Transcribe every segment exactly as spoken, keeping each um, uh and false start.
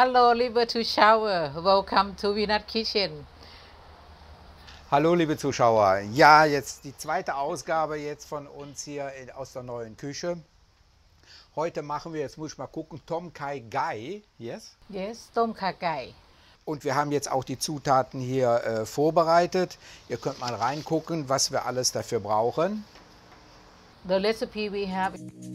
Hallo, liebe Zuschauer, welcome to Vinat Kitchen. Hallo liebe Zuschauer, ja, jetzt die zweite Ausgabe jetzt von uns hier in, aus der neuen Küche. Heute machen wir, jetzt muss ich mal gucken, Tom Kha Gai, yes? Yes, Tom Kha Gai. Und wir haben jetzt auch die Zutaten hier äh, vorbereitet. Ihr könnt mal reingucken, was wir alles dafür brauchen. The recipe we have.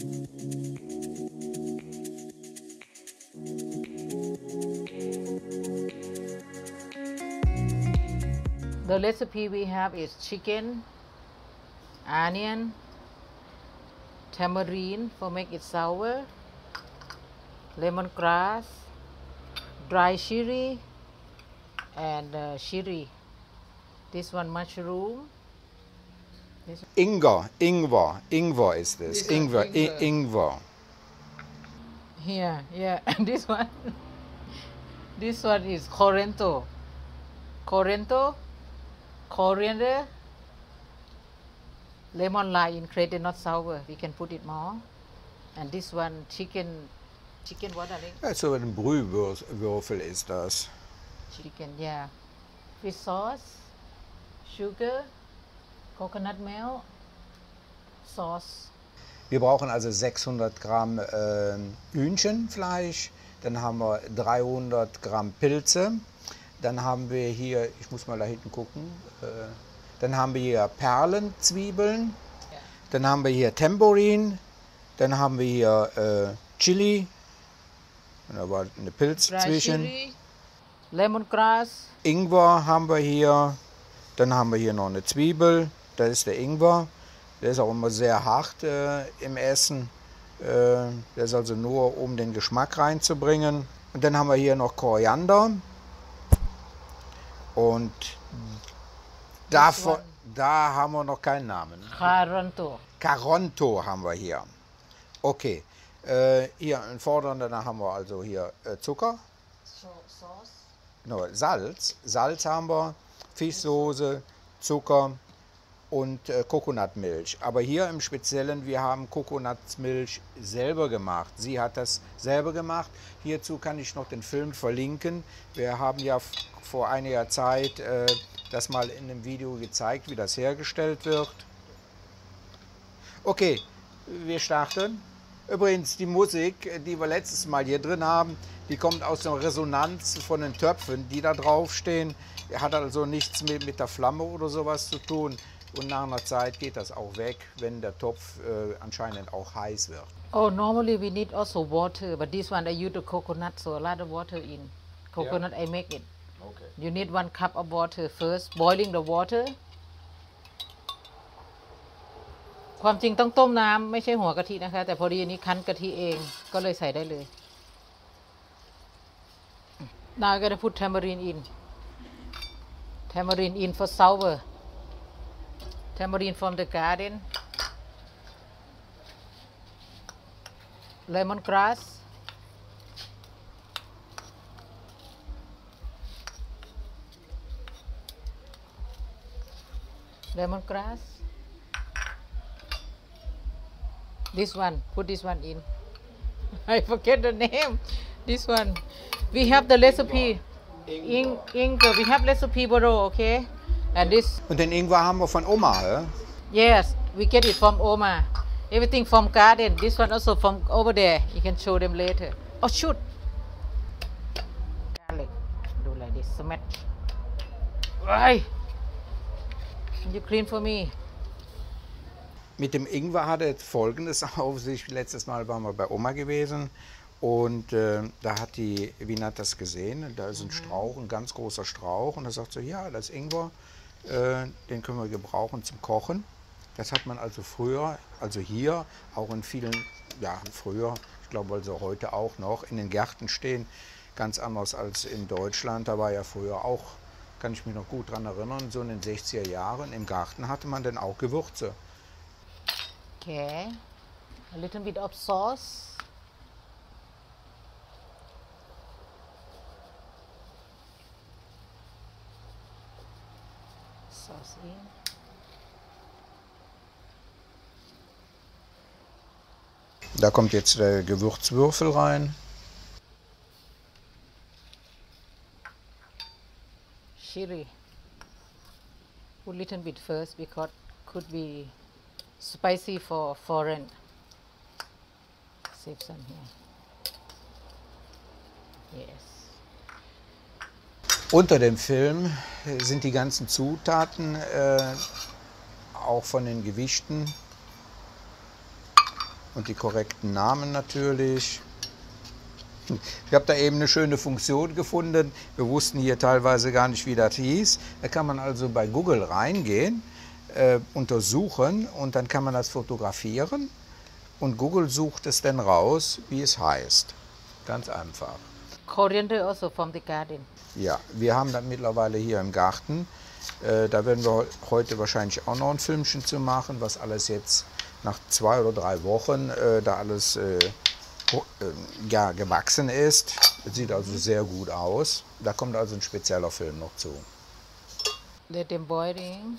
The recipe we have is chicken, onion, tamarind for make it sour, lemongrass, dry chili, and uh, chili. This one mushroom. This Ingwer, Ingwer, Ingwer ist es. This one, Ingwer, I- Ingwer. Ingwer. Here, yeah, and this one. This one is Corento. Corento, coriander, lemon lime included, not sour. We can put it more. And this one chicken, chicken what I think? Also ein Brühwürfel ist das. Chicken, yeah. Fish sauce, sugar, coconut milk, sauce. Wir brauchen also sechshundert Gramm äh, Hühnchenfleisch, dann haben wir dreihundert Gramm Pilze, dann haben wir hier, ich muss mal da hinten gucken, äh, dann haben wir hier Perlenzwiebeln, Yeah. dann haben wir hier Tamborin, dann haben wir hier äh, Chili, und da war eine Pilz Dry zwischen, chili, lemongrass, Ingwer haben wir hier, dann haben wir hier noch eine Zwiebel, das ist der Ingwer. Der ist auch immer sehr hart äh, im Essen. Äh, der ist also nur, um den Geschmack reinzubringen. Und dann haben wir hier noch Koriander. Und davon, da haben wir noch keinen Namen. Caronto. Caronto haben wir hier. Okay. Äh, hier im Vorderen, danach haben wir also hier äh, Zucker. So, sauce. No, Salz. Salz haben wir, Fischsoße, Zucker und äh, Kokonatmilch. Aber hier im Speziellen, wir haben Kokonatmilch selber gemacht. Sie hat das selber gemacht. Hierzu kann ich noch den Film verlinken. Wir haben ja vor einiger Zeit äh, das mal in einem Video gezeigt, wie das hergestellt wird. Okay, wir starten. Übrigens, die Musik, die wir letztes Mal hier drin haben, die kommt aus der Resonanz von den Töpfen, die da draufstehen. Hat also nichts mit, mit der Flamme oder sowas zu tun. Und nach einer Zeit geht das auch weg, wenn der Topf äh, anscheinend auch heiß wird. Oh, normally we need also water, but this one I use the coconut, so a lot of water in. Coconut I make it. Okay. You need one cup of water first, boiling the water. ความจริงต้องต้มน้ำไม่ใช่หัวกะทินะคะ แต่พอดีอันนี้คั้นกะทิเองก็เลยใส่ได้เลย Now I'm gonna put tamarind in. Tamarind in for sour. Tamarind from the garden. Lemongrass. Lemongrass. This one, put this one in. I forget the name. This one. We have the recipe. In, in, we have recipe below, okay? And this, Und den Ingwer haben wir von Oma, hä? yes, we get it from Oma. Everything from garden. This one also from over there. You can show them later. Oh, shoot. Garlic. Do like this. Smash. Why? You clean for me. Mit dem Ingwer hatte Folgendes auf sich. Letztes Mal waren wir bei Oma gewesen und äh, da hat die Vinat das gesehen. Da ist ein Strauch, ein ganz großer Strauch und da sagt sie, ja, das Ingwer, äh, den können wir gebrauchen zum Kochen. Das hat man also früher, also hier, auch in vielen, ja früher, ich glaube also heute auch noch, in den Gärten stehen. Ganz anders als in Deutschland. Da war ja früher auch, kann ich mich noch gut dran erinnern, so in den sechziger Jahren im Garten hatte man dann auch Gewürze. Okay. A little bit of sauce. Sauce in. Da kommt jetzt der Gewürzwürfel rein. chili. Put a little bit first because could be spicy for foreign. Save some here. Yes. Unter dem Film sind die ganzen Zutaten, äh, auch von den Gewichten und die korrekten Namen natürlich. Ich habe da eben eine schöne Funktion gefunden. Wir wussten hier teilweise gar nicht, wie das hieß. Da kann man also bei Google reingehen, äh, untersuchen und dann kann man das fotografieren und Google sucht es dann raus, wie es heißt. Ganz einfach. Coriander also from the garden. Ja, wir haben das mittlerweile hier im Garten. Äh, da werden wir heute wahrscheinlich auch noch ein Filmchen zu machen, was alles jetzt nach zwei oder drei Wochen äh, da alles äh, ja, gewachsen ist. Das sieht also sehr gut aus. Da kommt also ein spezieller Film noch zu. Let them boiling.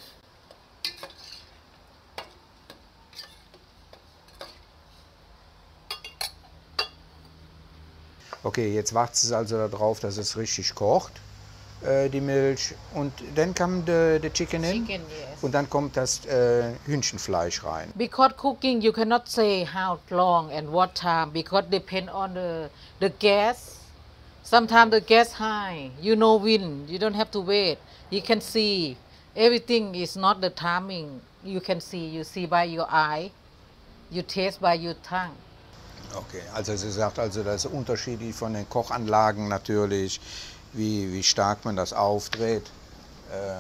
Okay, jetzt wartet es also darauf, dass es richtig kocht, äh, die Milch. Und dann kommt the, the chicken in. Chicken, yes. Und dann kommt das äh, Hühnchenfleisch rein. Because cooking, you cannot say how long and what time because depend on the the gas. Sometimes the gas high, you know when, you don't have to wait. You can see everything is not the timing. You can see, you see by your eye, you taste by your tongue. Okay, also sie sagt also, das ist unterschiedlich von den Kochanlagen natürlich, wie, wie stark man das aufdreht. Äh,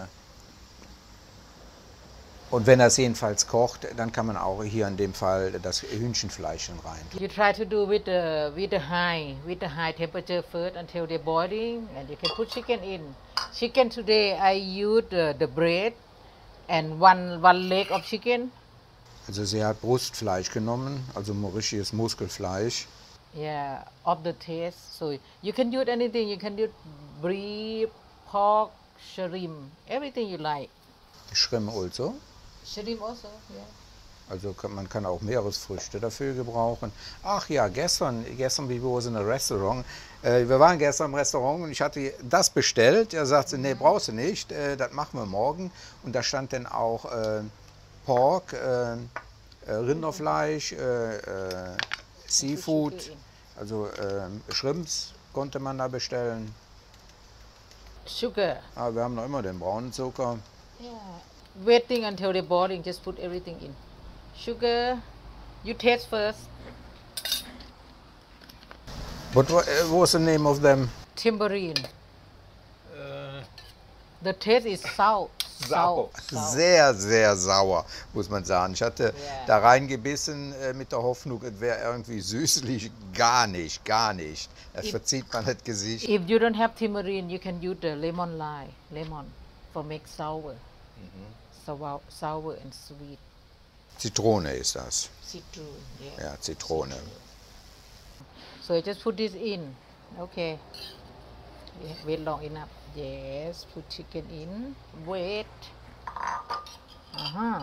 Und wenn das jedenfalls kocht, dann kann man auch hier in dem Fall das Hühnchenfleisch rein. You try to do with the with the high with the high temperature first until they're boiling, and you can put chicken in. Chicken today I use the, the bread and one one leg of chicken. Also sie hat Brustfleisch genommen, also richtiges Muskelfleisch. Yeah, of the taste. So you can use anything. You can use beef, pork, shrimp, everything you like. Shrimp also. Shrimp also, yeah. Also kann, man kann auch Meeresfrüchte dafür gebrauchen. Ach ja, gestern, gestern we was in a restaurant. Äh, wir waren gestern im Restaurant und ich hatte das bestellt. Er sagte, nee, brauchst du nicht, äh, das machen wir morgen. Und da stand dann auch äh, Pork, äh, äh, Rinderfleisch, äh, äh, Seafood, also äh, Shrimps konnte man da bestellen. Sugar. Aber wir haben noch immer den braunen Zucker. Yeah. Waiting until they're boiling, just put everything in. Sugar, you taste first. What wa- uh, was the name of them? Tambourine. The taste is sour. Sour. sour. Sehr, sehr sauer, muss man sagen. Ich hatte Ja. da reingebissen äh, mit der Hoffnung, es wäre irgendwie süßlich. Gar nicht, gar nicht. Das If- verzieht man das Gesicht. If you don't have tamarind, you can use the lemon lime, lemon, for make sour. Sour, sour and sweet. Zitrone ist das. Citron, yeah. Ja, Zitrone. So I just put this in. Okay. Yeah, wait long enough. Yes, put chicken in. Wait. Uh-huh.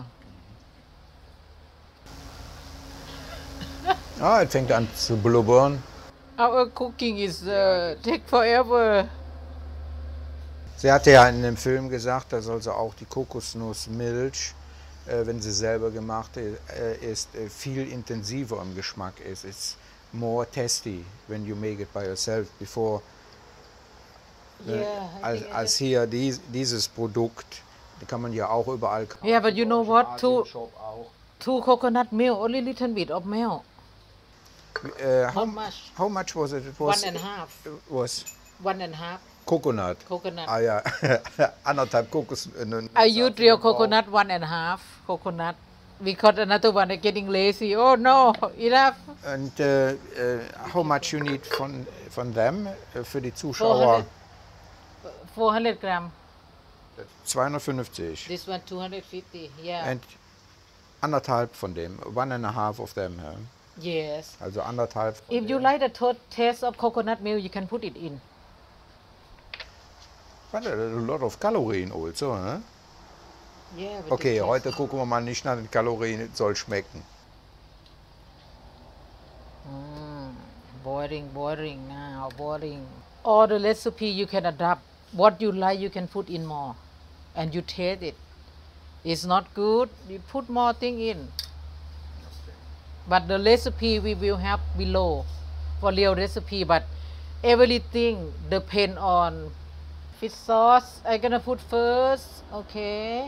Ah, es fängt an zu blubbern. Our cooking is uh, take forever. Sie hatte ja in dem Film gesagt, dass also auch die Kokosnussmilch, äh, wenn sie selber gemacht äh, ist, äh, viel intensiver im Geschmack ist. It's more tasty when you make it by yourself before. Yeah. I Als, think I als just- hier dies, dieses Produkt, da kann man ja auch überall kaufen. Yeah, but you know what? Two, Shop auch. two coconut milk, only little bit of milk. Äh, how, Not much. how much was it? It was, One and a half. was One and a half Coconut. coconut. Ah ja, anderthalb Kokos. Äh, I use real coconut one and a half coconut because another one is getting lazy. Oh no, enough. And äh, äh, how much you need von, von them äh, für die Zuschauer? four hundred gram. zweihundertfünfzig. This one two hundred fifty. Yeah. And anderthalb von dem, one and a half of them. Huh? Yes. Also anderthalb von If you dem. like the to- taste of coconut milk, you can put it in. But a lot of calories also. Huh? Yeah. but Okay, it tastes- heute gucken wir mal nicht nach den Kalorien, es soll schmecken. Mm, boiling, boiling now, boiling. All the recipe you can adapt. what you like, you can put in more, and you taste it. It's not good, you put more thing in. But the recipe we will have below for real recipe, but everything depend on fish sauce. I'm gonna put first, okay.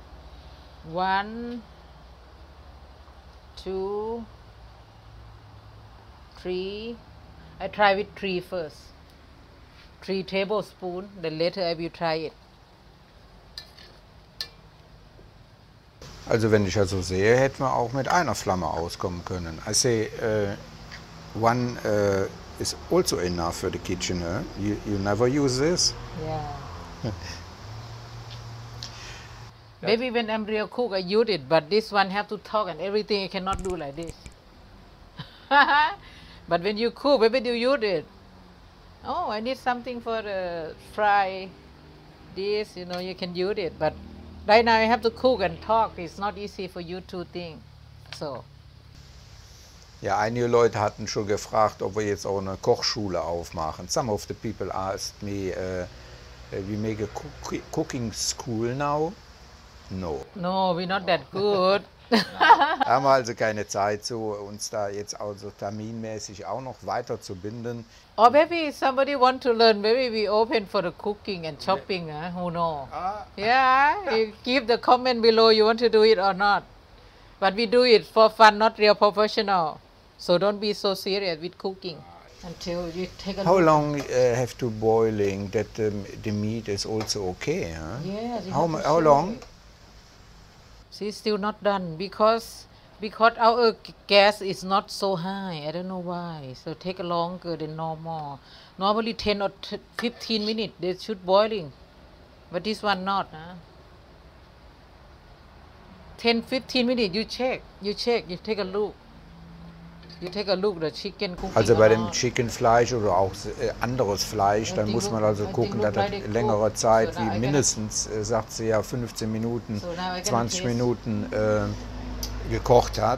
One, two, three. I try with three first. Three tablespoons, then later I will try it. Also wenn ich ja so sehe, hätten wir auch mit einer Flamme auskommen können. I say uh, one uh, is also enough for the kitchen. Huh? You, you never use this? Yeah. Maybe when I'm real cook, I use it, but this one have to talk and everything. I cannot do like this. But when you cook, maybe you use it. Oh, I need something for the fry this, you know, you can use it. But right now I have to cook and talk. It's not easy for you to think. So. Ja, einige Leute hatten schon gefragt, ob wir jetzt auch eine Kochschule aufmachen. Some of the people asked me, uh, we make a cook cooking school now. No. No, we're not that good. Haben wir also keine Zeit, so uns da jetzt also terminmäßig auch noch weiter zu binden. Or maybe somebody want to learn, maybe we open for the cooking and shopping, huh? Who know? Ah. Yeah, you give the comment below you want to do it or not. But we do it for fun, not real professional. So don't be so serious with cooking. Until you take a How look. long uh, have to boiling that um, the meat is also okay? Huh? Yes, you How, have mu- to how shake long? it. She's still not done because because our gas is not so high. I don't know why. So take longer than normal. Normally ten or fifteen minutes they should boiling, but this one not. Huh? ten fifteen minutes you check, you check, you take a look. You take a look the chicken cooking. Also bei dem around. Chickenfleisch oder auch äh, anderes Fleisch, dann muss man also gucken, dass das längere Zeit, wie mindestens, äh, sagt sie ja, fünfzehn Minuten, zwanzig Minuten äh, gekocht hat.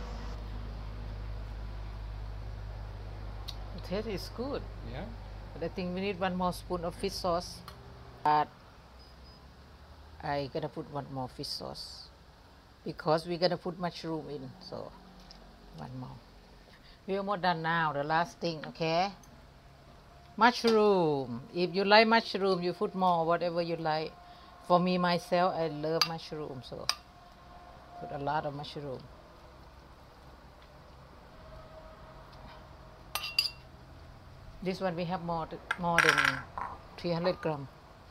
The taste is good. Ja. But I think we need one more spoon of fish sauce. But I gotta put one more fish sauce because we're gonna put mushroom in. So one more. We're almost done now. The last thing, okay? Mushroom. If you like mushroom, you put more, whatever you like. For me myself, I love mushroom, so put a lot of mushroom. This one we have more, more than three hundred gram.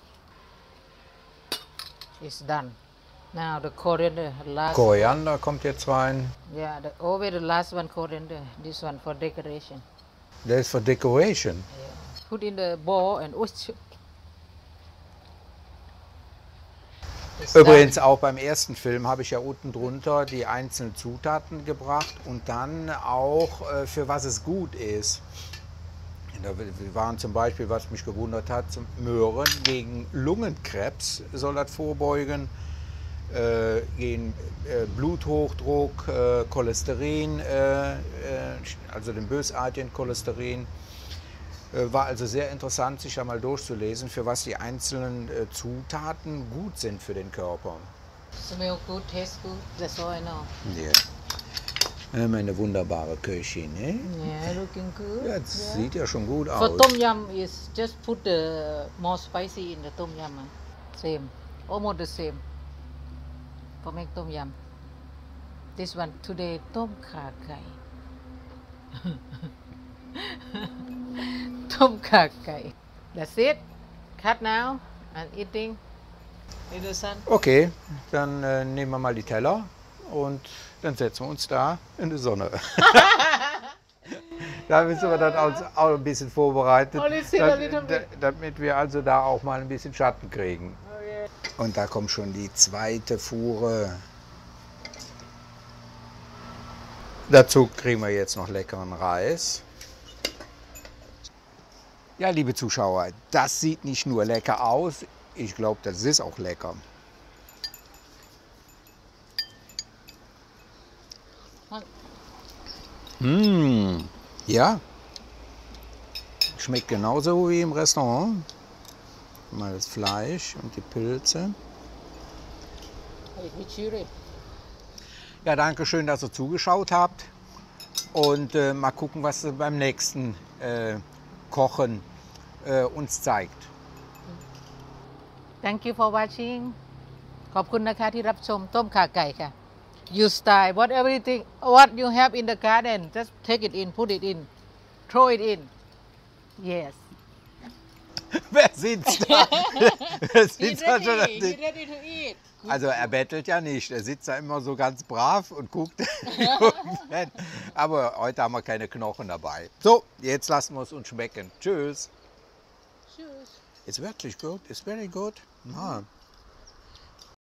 It's done. Now the coriander, last. Koriander kommt jetzt rein. Yeah, the, always the last one coriander. This one for decoration. That is for decoration. Yeah. Put in the bowl and oh, it's Übrigens auch beim ersten Film habe ich ja unten drunter die einzelnen Zutaten gebracht und dann auch äh, für was es gut ist. Da waren zum Beispiel, was mich gewundert hat, zum Möhren gegen Lungenkrebs soll das vorbeugen, äh, gegen äh, Bluthochdruck, äh, Cholesterin, äh, äh, also den bösartigen Cholesterin. Äh, war also sehr interessant, sich einmal durchzulesen, für was die einzelnen äh, Zutaten gut sind für den Körper. Smell good, taste good. That's all I know. Ja. Äh, Meine wunderbare Köchin, ne? Yeah, looking good. Ja, das Yeah. sieht ja schon gut For aus. tom yum is just put the more spicy in the tom yum. ah. Same, almost the same. For make tom yum. This one today tom kha gai. Tom kha gai. That's it. Cut now and eating. Little son. Okay, dann äh, nehmen wir mal die Teller und dann setzen wir uns da in die Sonne. Da müssen wir dann auch, auch ein bisschen vorbereitet, Only sit a little bit. da- damit wir also da auch mal ein bisschen Schatten kriegen. Und da kommt schon die zweite Fuhre. Dazu kriegen wir jetzt noch leckeren Reis. Ja, liebe Zuschauer, das sieht nicht nur lecker aus, ich glaube, das ist auch lecker. Mmh, ja, schmeckt genauso wie im Restaurant. Mal das Fleisch und die Pilze. Ja, danke schön, dass ihr zugeschaut habt. Und äh, mal gucken, was ihr beim nächsten äh, Kochen äh, uns zeigt. Thank you for watching ขอบคุณนะคะที่รับชมต้มข่าไก่ค่ะ You style what everything what you have in the garden just take it in put it in throw it in yes Wer sitzt da? Wer He's sitzt da schon? ready He's ready to eat Also er bettelt ja nicht, er sitzt da immer so ganz brav und guckt. Aber heute haben wir keine Knochen dabei. So, jetzt lassen wir es uns schmecken. Tschüss. Tschüss It's wirklich gut, it's very good. Ah.